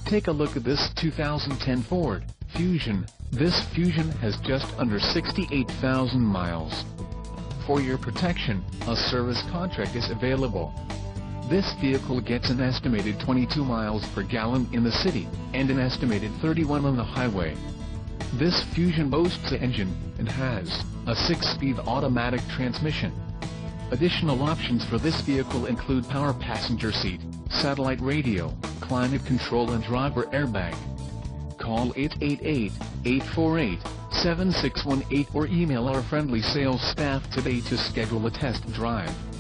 Take a look at this 2010 Ford Fusion. This Fusion has just under 68,000 miles. For your protection, a service contract is available. This vehicle gets an estimated 22 miles per gallon in the city, and an estimated 31 on the highway. This Fusion boasts an engine, and has a 6-speed automatic transmission. Additional options for this vehicle include power passenger seat, satellite radio, climate control and driver airbag. Call 888-848-7618 or email our friendly sales staff today to schedule a test drive.